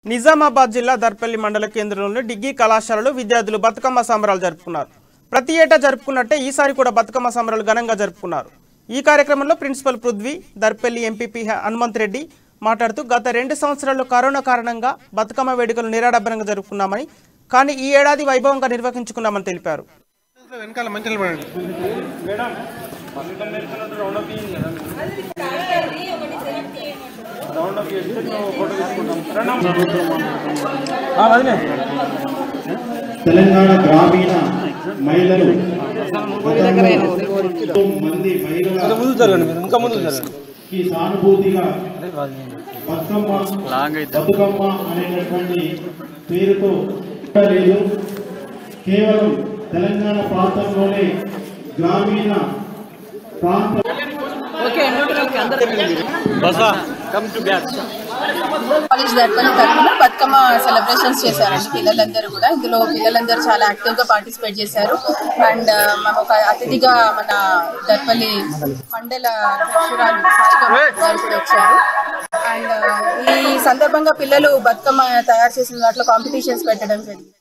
నిజామాబాద్ జిల్లా దర్పల్లి మండల కేంద్రంలోని డిగ్రీ కళాశాలలో విద్యార్థులు బతుకమ్మ సంబరాలు జరుపుకున్నారు. ప్రతి ఏటా జరుపుకున్నట్టే ఈసారి కూడా బతుకమ్మ సంబరాలు ఘనంగా జరుపుకున్నారు. ఈ కార్యక్రమంలో ప్రిన్సిపల్ పృథ్వీ, దర్పల్లి ఎంపీపీ హనుమంత్ రెడ్డి మాట్లాడుతూ గత 2 సంవత్సరాల్లో కరోనా కారణంగా బతుకమ్మ వేడుకలు నిరాడంబరంగా జరుపుకున్నామని, కానీ ఈ ఏడాది వైభవంగా నిర్వహించుకున్నామని తెలిపారు. తెలంగాణ గ్రామీణ మహిళలు ఈ సానుభూతిగా బతుకమ్మ అనేటటువంటి పేరుతో లేదు. కేవలం తెలంగాణ ప్రాంతంలోనే గ్రామీణ ప్రాంతం కాలేజ్ దర్పల్లి తరఫున బతుకమ్మ సెలబ్రేషన్స్ చేశారండి పిల్లలందరూ కూడా. ఇందులో పిల్లలందరూ చాలా యాక్టివ్ గా పార్టిసిపేట్ చేశారు. అండ్ మనం ఒక అతిథిగా మన దర్పల్లి మండల అధ్యక్షురాలు గారు కూడా వచ్చారు. అండ్ ఈ సందర్భంగా పిల్లలు బతుకమ్మ తయారు చేసిన వాటిలో కాంపిటీషన్స్ పెట్టడం జరిగింది.